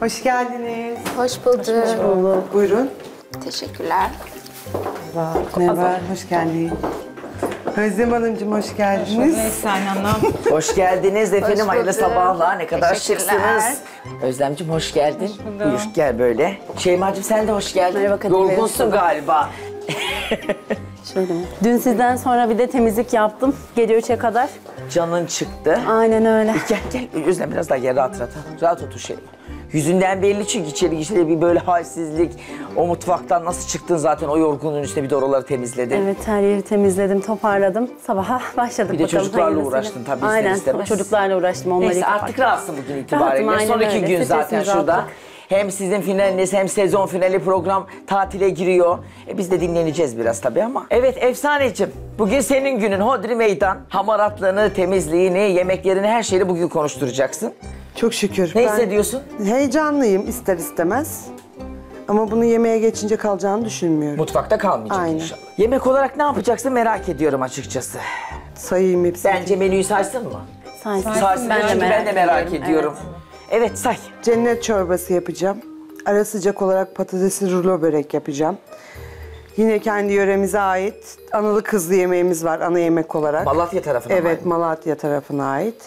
Hoş geldiniz. Hoş bulduk. Buyurun. Teşekkürler. Merhaba, hoş geldin. Özlem Hanımcığım hoş geldiniz. Hoş geldiniz efendim. Hayırlı bulduk. sabahlar. Ne kadar Teşekkürler. şıksınız. Özlemciğim hoş geldin. Buyur gel böyle. Şeymacığım sen de hoş geldin. Merhaba Kadir Bey, Yorgunsun hoş bulduk. galiba. Şöyle mi? Dün sizden sonra bir de temizlik yaptım. Gece 3'e kadar. Canın çıktı. Aynen öyle. Gel. Özlem biraz daha gel rahat. Rahat otur şey. Yüzünden belli çünkü içeri bir böyle halsizlik. O mutfaktan nasıl çıktın zaten o yorgunluğun üstüne bir de oraları temizledin. Evet, her yeri temizledim, toparladım. Sabaha başladık Bir de bakalım. çocuklarla hayırlısıyla. uğraştın tabii, ister Aynen, istemez. çocuklarla uğraştım. Onları Neyse yıkamak. artık rahatsın bugün itibariyle. Rahatım, Sonraki aynen öyle. gün zaten Stresimiz şurada. rahatlık. Hem sizin finaliniz hem sezon finali program tatile giriyor. Biz de dinleneceğiz biraz tabii ama. Evet Efsaneciğim, bugün senin günün hodri meydan. Hamaratlığını, temizliğini, yemeklerini, her şeyi bugün konuşturacaksın. Çok şükür. Ne hissediyorsun? Heyecanlıyım ister istemez. Ama bunu yemeğe geçince kalacağını düşünmüyorum. Mutfakta kalmayacak Aynen. inşallah. Yemek olarak ne yapacaksın merak ediyorum açıkçası. Sayayım hepsini. Bence menüyü saysın mı? Saysın. Ben de merak ediyorum. Evet say. Cennet çorbası yapacağım. Ara sıcak olarak patatesli rulo börek yapacağım. Yine kendi yöremize ait analı kızlı yemeğimiz var ana yemek olarak. Malatya tarafına mı Evet, ait? Malatya tarafına ait.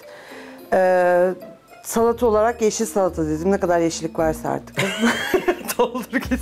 Salata olarak yeşil salata dedim. Ne kadar yeşillik varsa artık. Doldur gitsin.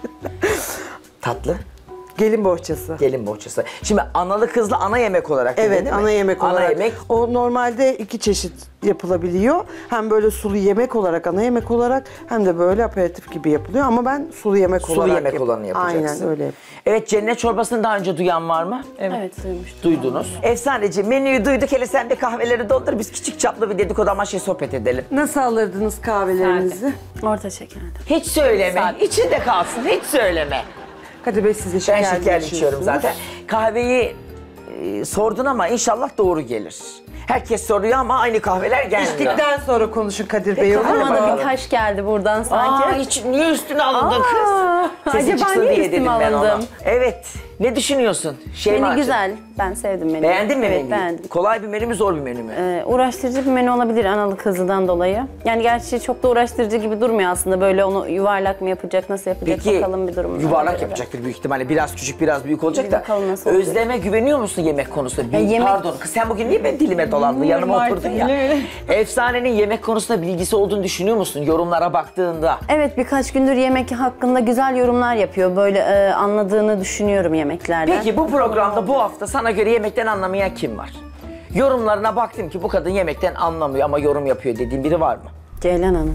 Tatlı. Gelin bohçası. Gelin bohçası. Şimdi analı kızlı ana yemek olarak dedin, Evet, değil mi? ana yemek olarak. Ana yemek. O normalde 2 çeşit yapılabiliyor. Hem böyle sulu yemek olarak, ana yemek olarak hem de böyle aperatif gibi yapılıyor. Ama ben sulu yemek Sulu olarak yemek olanı yapacaksın. Aynen öyle. Evet, cennet çorbasını daha önce duyan var mı? Evet, duymuştum. Duydunuz. Efsaneciğim, menüyü duyduk. Hele sen de kahveleri doldur. Biz küçük çaplı bir dedikodu amaçlı sohbet edelim. Nasıl alırdınız kahvelerinizi? Orta şekerli. Hiç söyleme. İçinde kalsın. Hiç söyleme. Kadir Bey siz de Ben şekerli şekerli içiyorum içiyorsunuz. zaten. Kahveyi sordun ama inşallah doğru gelir. Herkes soruyor ama aynı kahveler gelmiyor. İçtikten sonra konuşun Kadir Bey. olur mu? Ama da bakalım. bir taş geldi buradan sanki. Aa, hiç niye üstüne alındın kız? Sesi acaba çıksın niye diye üstüme dedim ben ona. alındım? Evet. Ne düşünüyorsun? Menü güzel. Ben sevdim menüyü. Beğendin mi evet, menüyü? beğendim. Kolay bir menü mü, zor bir menü mü? Uğraştırıcı bir menü olabilir analı kızıdan dolayı. Yani gerçi çok da uğraştırıcı gibi durmuyor aslında. Böyle onu yuvarlak mı yapacak, nasıl yapacak Peki bakalım bir durum. yuvarlak yapacaktır büyük ihtimalle. Biraz küçük, biraz büyük olacak Bir da. bakalım nasıl olacak. Özleme güveniyor musun yemek konusunda? yemek- Pardon kız, sen bugün niye ben dilime dolandın? Yanıma oturdun ya. Efsanenin yemek konusunda bilgisi olduğunu düşünüyor musun? Yorumlara baktığında. Evet, birkaç gündür yemek hakkında güzel yorumlar yapıyor. Böyle anladığını düşünüyorum yemeklerden. Peki bu programda bu hafta sana göre yemekten anlamayan kim var? Yorumlarına baktım ki bu kadın yemekten anlamıyor ama yorum yapıyor dediğin biri var mı? Ceylan Hanım.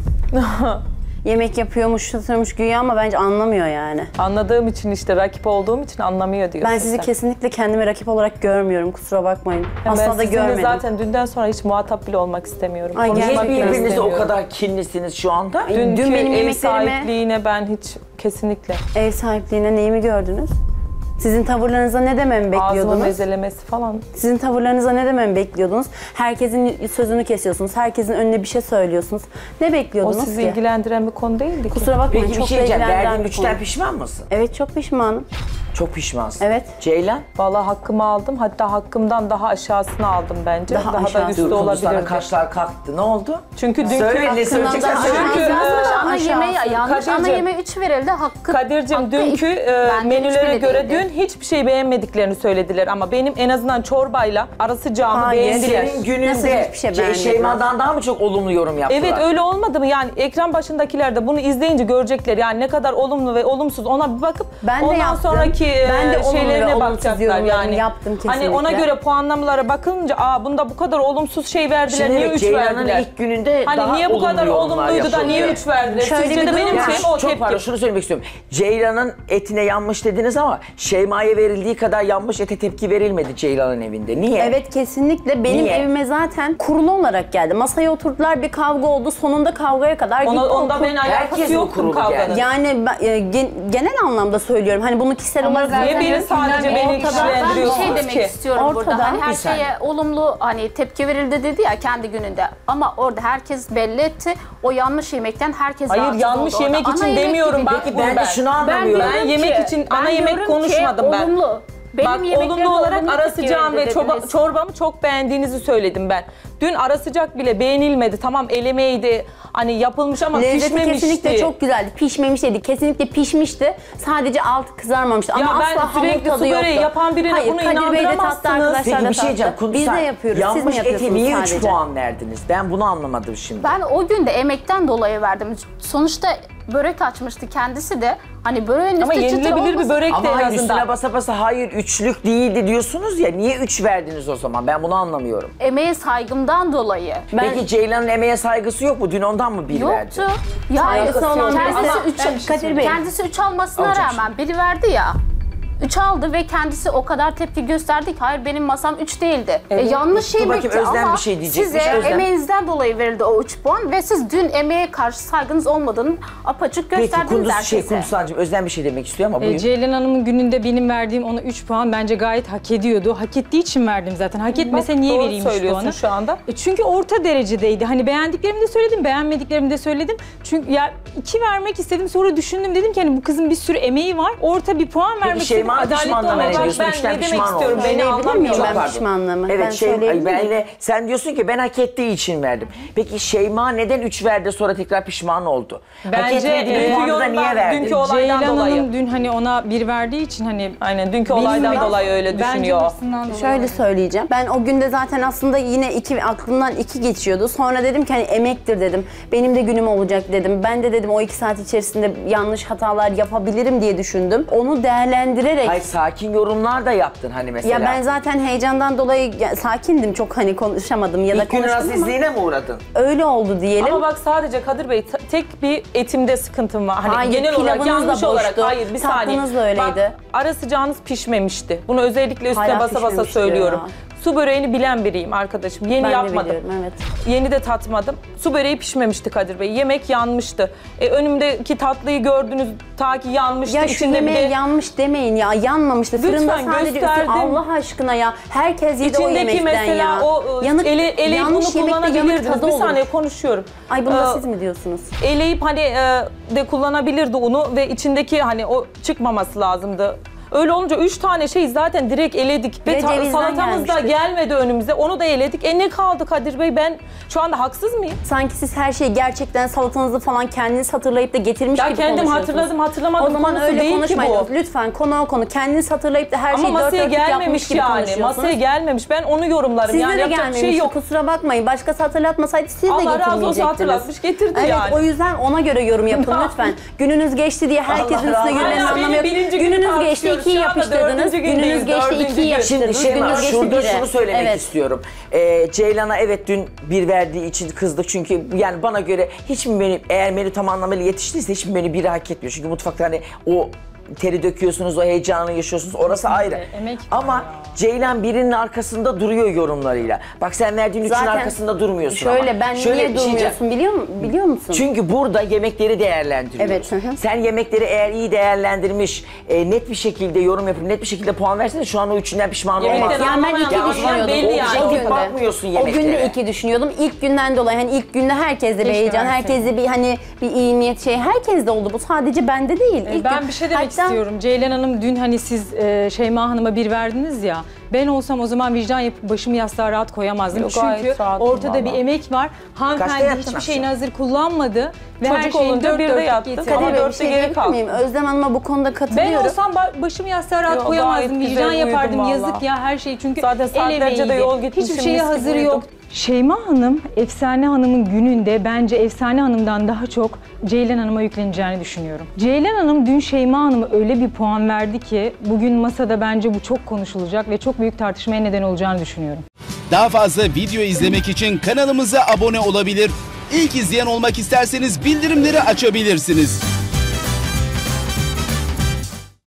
Yemek yapıyormuş, tutuyormuş güya ama bence anlamıyor yani. Anladığım için işte rakip olduğum için anlamıyor diyorsun Ben sizi sen. kesinlikle kendime rakip olarak görmüyorum, kusura bakmayın. Ben Asla da sizinle görmedim. zaten dünden sonra hiç muhatap bile olmak istemiyorum. Ay, Konuşmak Niye gerçekten bile birbirinize o istemiyorum. kadar kinlisiniz şu anda? Dünkü Dün benim ev yemeklerime- sahipliğine ben hiç kesinlikle Ev sahipliğine neyimi gördünüz? Sizin tavırlarınıza ne dememi ağzımı bekliyordunuz? bezelemesi falan. Sizin tavırlarınıza ne dememi bekliyordunuz? Herkesin sözünü kesiyorsunuz, herkesin önüne bir şey söylüyorsunuz. Ne O bekliyordunuz sizi ki? ilgilendiren bir konu değildi ki. Kusura bakmayın, Peki bir çok şey da diyeceğim. ilgilendiren Verdiğin bir güçten konu. pişman mısın? Evet, çok pişmanım. Çok pişmansın. Evet. Ceylan? Vallahi hakkımı aldım. Hatta hakkımdan daha aşağısını aldım bence. Daha Daha da aşağısı. üstü Dur kızım, sana olabilirdi. kaşlar kalktı. Ne oldu? Çünkü dünkü Söyle ne hakkından söyleyeceksen daha söyle. aşağısı. Çünkü, Ana aşağısı. yemeği yanlış. Ana Kadir'cim. yemeğe 3 verildi. Hakkı. Kadir'cim hakkı dünkü bence menülere hiçbiri göre değildi. dün hiçbir şey beğenmediklerini söylediler ama benim en azından çorbayla ara sıcağımı Hayır, beğendiler. Senin Nasıl gününde hiçbir şey beğenmediler? Şeyma'dan daha mı çok olumlu yorum yaptılar? Evet öyle olmadı mı? Yani ekran başındakiler de bunu izleyince görecekler. Yani ne kadar olumlu ve olumsuz ona bir bakıp Ben de ondan yaptım. sonraki Ben de olumlu ve şeylerine olumsuz bakacaklar. yorumlarımı Yani yaptım hani ona kesinlikle. göre puanlamalara bakınca bunda bu kadar olumsuz şey verdiler. Şimdi Niye evet, 3 Ceylan'ın verdiler? ilk gününde Hani daha niye bu kadar olumlu yorumlar olumluydu da niye yapıldı? 3 verdiler? Şöyle Sizce bir de durum benim var. şeyim o Çok tepki. pardon şunu söylemek istiyorum. Ceylan'ın etine yanmış dediniz ama Şeyma'ya verildiği kadar yanmış ete tepki verilmedi Ceylan'ın evinde. Niye? Evet, kesinlikle benim Niye? evime zaten kurulu olarak geldi. Masaya oturdular, bir kavga oldu. Sonunda kavgaya kadar gitti. Onda ben Herkes alakası mi yoktum kurulu kavganın. geldi? Yani ben, genel anlamda söylüyorum. Hani bunu kişisel olarak Niye biri sadece beni Ben bir kişilendiriyorsunuz şey demek ki? istiyorum burada. Ortada. Hani her Bir saniye. şeye olumlu hani tepki verildi dedi ya kendi gününde. Ama orada herkes belli etti. O yanlış yemekten herkes Hayır rahatsız yanlış oldu yemek orada. için Ana yemek demiyorum. gibi Bak Peki bunu ben de şunu anlamıyorum. Ben yemek için ana yemek diyorum ki konuşmadım ben. Olumlu. Benim Bak yemeklerimde olumlu olarak olumlu ara tepki sıcağım ve verildi dediniz. çorbamı çok beğendiğinizi söyledim ben. Dün ara sıcak bile beğenilmedi. Tamam elemeydi. Hani yapılmış ama Lezzeti pişmemişti. kesinlikle çok güzeldi. Pişmemiş dedi. Kesinlikle pişmişti. Sadece altı kızarmamıştı. Ya Ama ben asla sürekli hamur tadı su böreği yoktu. yapan birine Hayır, bunu Kadir Bey de tattı, inandıramazsınız. arkadaşlar Peki da bir şey diyeceğim. tattı. Biz de yapıyoruz. Siz mi Yanmış ete yapıyorsunuz niye 3 sadece? puan verdiniz? Ben bunu anlamadım şimdi. Ben o gün de emekten dolayı verdim. Sonuçta börek açmıştı kendisi de. Hani böreğin Ama üstü çıtır yenilebilir bir olmasın. börek de Ama en hayır azından. üstüne basa basa hayır üçlük değildi diyorsunuz ya. Niye 3 verdiniz o zaman? Ben bunu anlamıyorum. Emeğe saygımdan dolayı. Peki Ceylan'ın emeğe saygısı yok mu? Dün ondan mı bir verdi? Yoktu. Yani Saygısı olan kendisi birisi- Kadir Bey. kendisi 3 almasına Alacak rağmen biri verdi ya. 3 aldı ve kendisi o kadar tepki gösterdi ki hayır benim masam 3 değildi. Yanlış Dur yemekti bakayım, Özlem ama bir şey diyecekmiş. size Özlem. emeğinizden dolayı verildi o 3 puan ve siz dün emeğe karşı saygınız olmadığını apaçık Peki gösterdiniz herkese. Kunduzhan'cığım Özlem bir şey demek istiyor ama buyurun. Ceylan Hanım'ın gününde benim verdiğim ona 3 puan bence gayet hak ediyordu. Hak ettiği için verdim zaten. Hak etmese niye Doğru vereyim şu söylüyorsun puanı? şu anda. Çünkü orta derecedeydi. Hani beğendiklerimi de söyledim, beğenmediklerimi de söyledim. Çünkü ya 2 vermek istedim, sonra düşündüm, dedim ki hani bu kızın bir sürü emeği var. Orta bir puan vermek istedim. Şeyma Adaletli pişmanlığına olmak. ne diyorsun? Ben Üçten ne demek pişman istiyorum? olmuş. Beni Söyleyebilir anlamıyor. miyim ben Pardon. pişmanlığımı? Evet Ben Şeyma, söyleyebilir miyim? sen diyorsun ki ben hak ettiği için verdim. Peki Şeyma neden 3 verdi sonra tekrar pişman oldu? Hak Bence etmediği puanı da niye verdi? dünkü olaydan Ceylan dolayı. Hanım dün hani ona 1 verdiği için hani Aynen dünkü olaydan dolayı öyle düşünüyor. Şöyle söyleyeceğim. Ben o günde zaten aslında yine aklımdan 2 geçiyordu. Sonra dedim ki hani emektir dedim. Benim de günüm olacak dedim. Ben de dedim o 2 saat içerisinde yanlış hatalar yapabilirim diye düşündüm. Onu değerlendirerek... Ay sakin yorumlar da yaptın hani mesela. Ya ben zaten heyecandan dolayı sakindim, çok hani konuşamadım ya da İlk günün konuştum ama azizliğine mi uğradın? öyle oldu diyelim. Ama bak sadece Kadir Bey tek bir etimde sıkıntım var. Hani Hayır, genel olarak pilavınız da yanlış olarak boştu. hayır bir saniye. Tatlınız da öyleydi. Bak ara sıcağınız pişmemişti. Bunu özellikle üstüne Hala basa basa pişmemişti söylüyorum. ya. Su böreğini bilen biriyim arkadaşım. Yeni ben yapmadım. de biliyorum, evet. Yeni de tatmadım. Su böreği pişmemişti Kadir Bey. Yemek yanmıştı. Önümdeki tatlıyı gördünüz ta ki yanmıştı. Ya şu İçinde bir yemeğe de yanmış demeyin ya, yanmamıştı. Lütfen, Fırında sadece üstü, gösterdim. Allah aşkına ya. Herkes yedi o İçindeki yemekten mesela ya. o Yanık, eleyip bunu yanlış yemekte yanık kullanabilirdiniz. tadı Bir olur. saniye konuşuyorum. Ay bunu da Ee, siz mi diyorsunuz? Eleyip hani de kullanabilirdi unu ve içindeki hani o çıkmaması lazımdı. Öyle olunca 3 tane şey zaten direkt eledik. Ve cevizden Salatamız da gelmişti. gelmedi önümüze. Onu da eledik. Ne kaldı Kadir Bey? Ben şu anda haksız mıyım? Sanki siz her şeyi gerçekten salatanızı falan kendiniz hatırlayıp da getirmiş Ya gibi kendim konuşuyorsunuz. hatırladım hatırlamadım O zaman konusu öyle değil ki konuşmayın. bu. Lütfen konu o konu. Kendiniz hatırlayıp da her Ama şeyi dört masaya dörtlük yapmış gelmemiş gibi yani. konuşuyorsunuz. Masaya gelmemiş. Ben onu yorumlarım. Sizde yani de yapacak bir gelmemişti, şey yok. kusura bakmayın. Başkası hatırlatmasaydı siz de Allah getirmeyecektiniz. razı olsun, hatırlatmış, getirdi evet, yani. O yüzden ona göre yorum yapın lütfen. Gününüz geçti diye herkesin Allah razı üstüne olsun. yürümenin Hala anlamı yok. benim birinci günü Gününüz geçti tartışıyoruz. 2'yi Şu anda yapıştırdınız. dördüncü gündeyiz, Gününüz geçti dördüncü 2'yi gün. yapıştırdınız. Şimdi Gününüz geçti şurada 1'e. şunu söylemek Evet. istiyorum. Ceylan'a evet dün 1 verdiği için kızdık çünkü yani bana göre hiçbir menü eğer menü tam anlamıyla yetiştiyse hiçbir menü 1'i hak etmiyor. Çünkü mutfakta hani o teri döküyorsunuz, o heyecanı yaşıyorsunuz. Orası ayrı. emek Ama Ceylan birinin arkasında duruyor yorumlarıyla. Bak sen verdiğin üçün Zaten arkasında durmuyorsun ama. Şöyle ben Şöyle niye bir şey diyeceğim. durmuyorsun biliyor musun? Çünkü burada yemekleri değerlendiriyoruz. Evet, hı hı. Sen yemekleri eğer iyi değerlendirmiş, net bir şekilde yorum yapıp net bir şekilde puan versen de şu an o üçünden pişman Yemekten olmazsın. Yani ben anlamayan 2 adamlar düşünüyordum. belli yani. O günde. Bakmıyorsun O yemeklere. günde 2 düşünüyordum. İlk günden dolayı hani ilk günde herkeste bir heyecan, herkeste bir hani bir iyi niyet şey herkeste oldu. Bu sadece bende değil. İlk Ben gün- bir şey demek Hatta istiyorum. Ceylan Hanım dün hani siz Şeyma Hanım'a 1 verdiniz ya. Ben olsam o zaman vicdan yapıp başımı yastığa rahat koyamazdım. Yok, Çünkü gayet rahatım ortada bir vallahi. emek var. Kaçta Hanımefendi yattın hiçbir akşam? şeyini hazır kullanmadı. Ve her Çocuk şeyin olunca dört bir de dörtlük yattım. getirdi. Ama Kadir Bey bir dörtte şey geri diyebilir kalktım. miyim? Özlem Hanım'a bu konuda Ben katılıyorum. olsam başımı yastığa rahat Yok, koyamazdım. gayet Vicdan güzel yapardım. uyudum Yazık vallahi. ya her şey. Çünkü Zaten saatlerce de emeğiydi. yol gitmişim, Hiçbir şeye mis gibi hazır uyudum. yok. Şeyma Hanım, Efsane Hanım'ın gününde bence Efsane Hanım'dan daha çok Ceylan Hanım'a yükleneceğini düşünüyorum. Ceylan Hanım dün Şeyma Hanım'a öyle bir puan verdi ki bugün masada bence bu çok konuşulacak ve çok büyük tartışmaya neden olacağını düşünüyorum. Daha fazla video izlemek için kanalımıza abone olabilir. İlk izleyen olmak isterseniz bildirimleri açabilirsiniz.